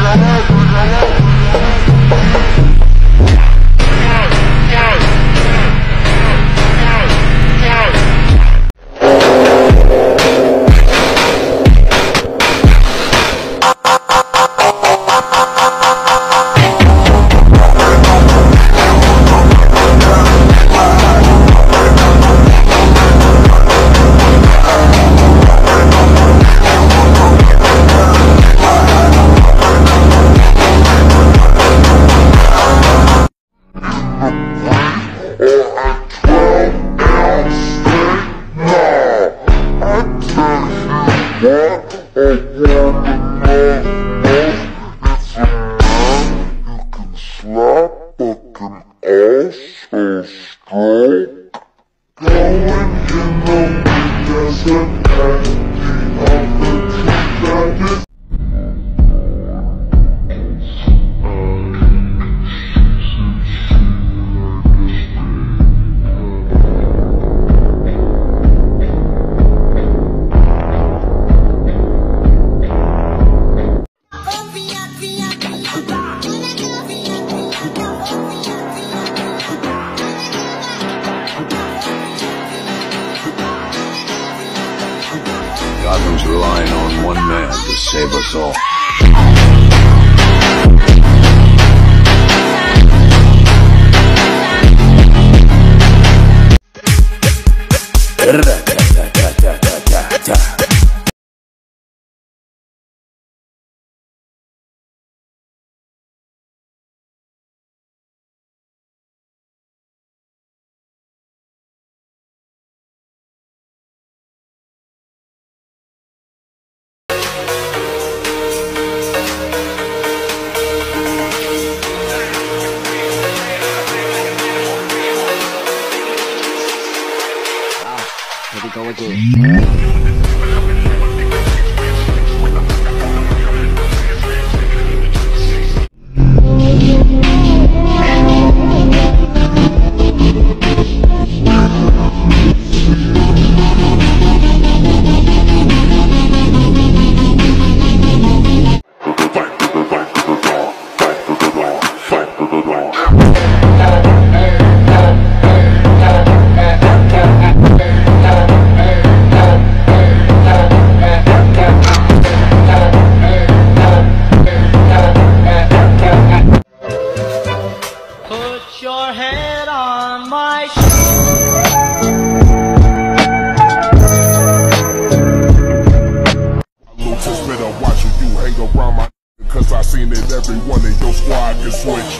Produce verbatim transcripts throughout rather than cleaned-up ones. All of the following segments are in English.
Gotham's relying on one man to save us all. Jadi kau aja. Your head on my shoulder. Lucas better watch who you hang around my, cause I seen it every one of your squad can switch.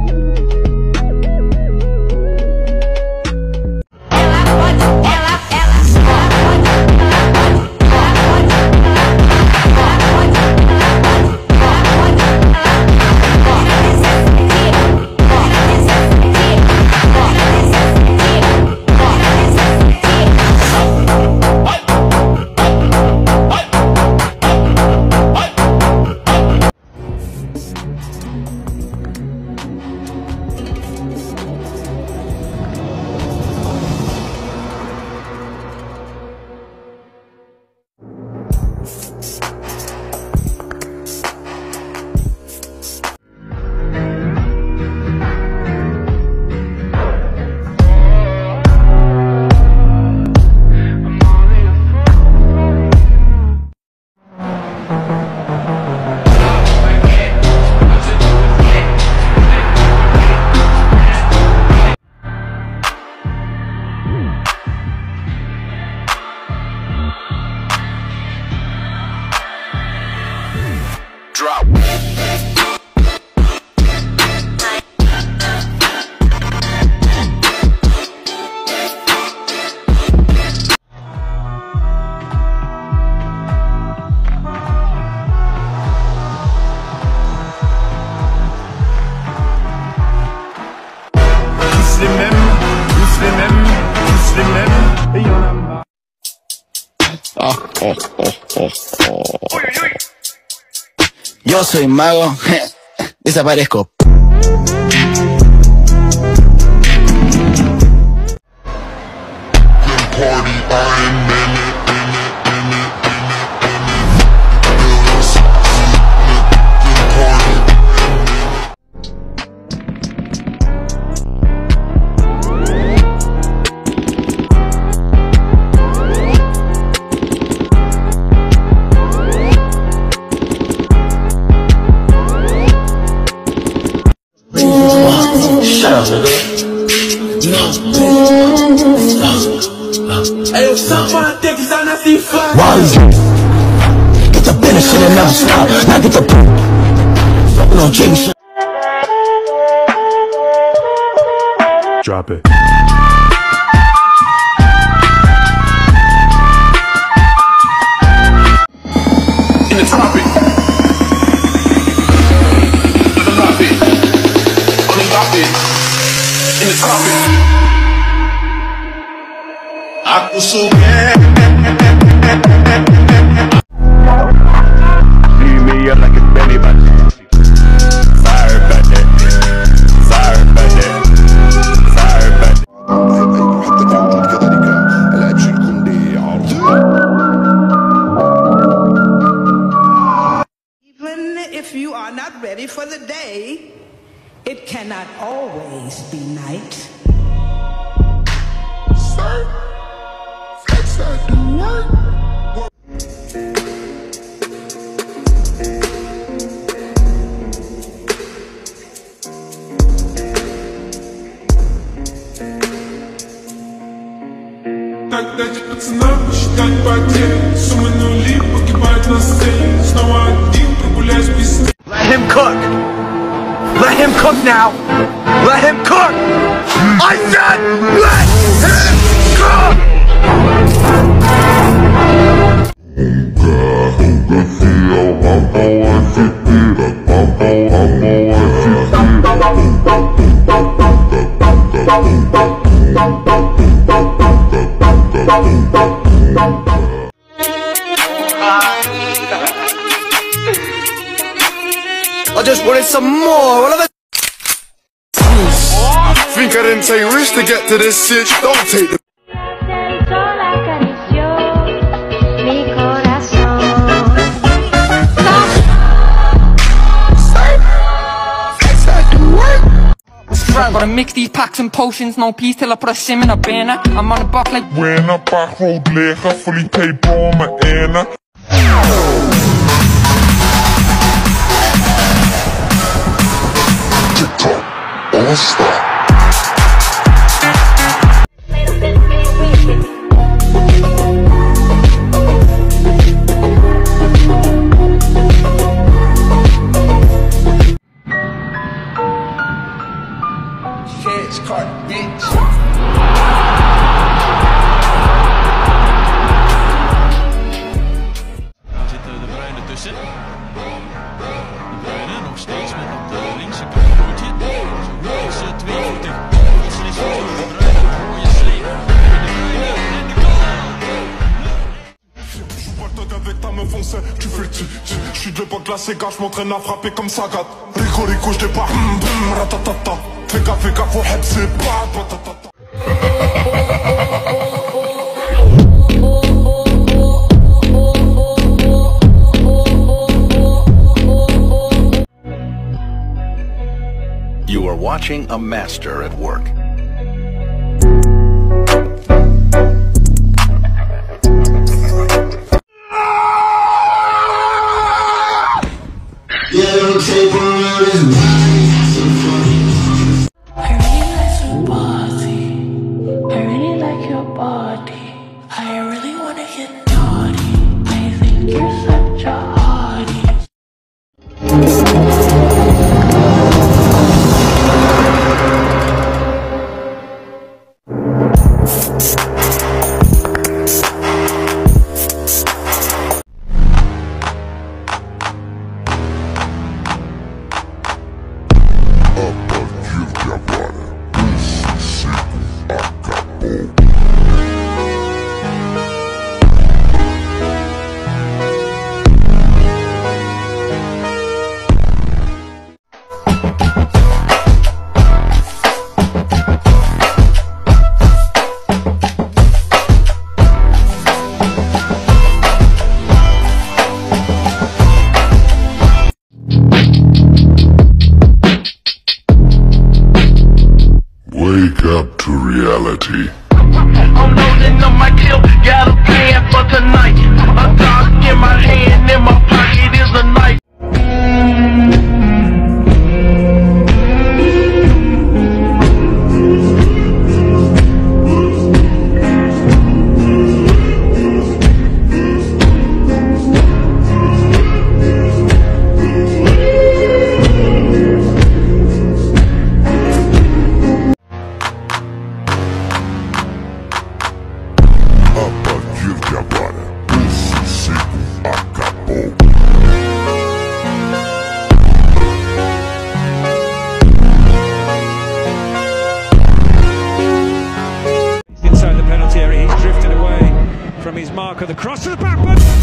Drop. Muslimem, Muslimem, Muslimem, et y'en a marre. Yo soy mago, desaparezco. Party, Hey, suck my dick, cause I not see fun. Get the business shit and never stop. Now get the poop. Fucking on James. Drop it. In the tropic. In the tropic. On the tropic. In the tropic. Aku suka. See me up like a belly button. Sorry about that. Sorry about that. Sorry about that. حتى في وجود كذلك العيب يكون لعرض. Even if you are not ready for the day, it cannot always be night. Sir, that's not the word. Дать пацанам посчитать потери. Суммы нули погибают на сцене. Снова один прогуляюсь без сна. Let him cook. Let him cook now. Let him cook. I said let him cook. I just wanted some more. What are the Think I didn't take risks to get to this sitch. Don't take the I'm gonna mix these packs and potions, no peace till I put a sim in a banner. I'm on the buck like When up back road ligger, fully paid bro med ender. TikTok, all star. Tu fais le ti, ti, je suis de l'époque glacée, gars, je m'entraîne à frapper comme Sagat. Rico, Rico, je débarque, bum, bum, ratatata. Fais gaffe, fais gaffe, au head, c'est pas, patatata. You are watching a master at work. I really like your body. I really like your body. I really wanna get naughty. I think you're such a hottie. Wake up to reality. I'm loading up my kill, got a plan for tonight. A dog in my hand, in my pocket is a knife. Marker, the cross to the back, but